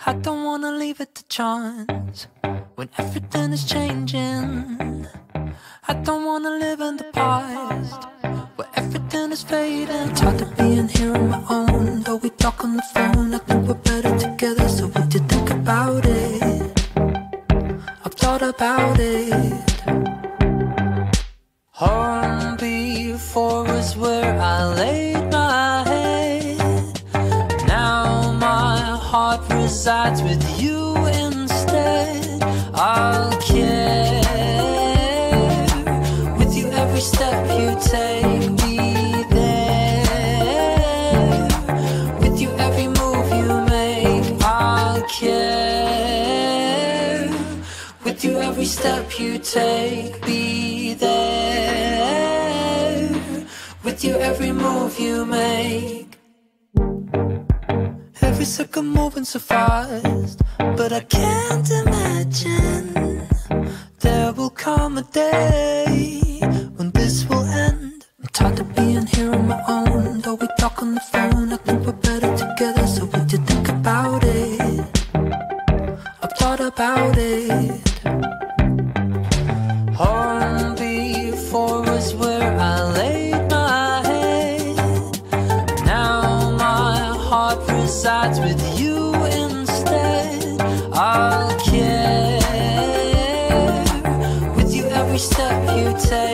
I don't wanna leave it to chance when everything is changing. I don't wanna live in the past where everything is fading. Tired of being here on my own, though we talk on the phone. I think we're better together, so what do you think about it? I've thought about it. Home before was where I laid my head. Now my heart resides with you instead. I'll care with you every step you take. Be there with you every move you make. I'll care with you every step you take. Be there with you every move you make. Every second moving so fast, but I can't imagine there will come a day when this will end. I'm tired of being here on my own, though we talk on the phone. I think we're better together, so what do you think about it? I've thought about it. Home before was where I laid my head. Now my heart resides with you instead. I'll care with you every step you take.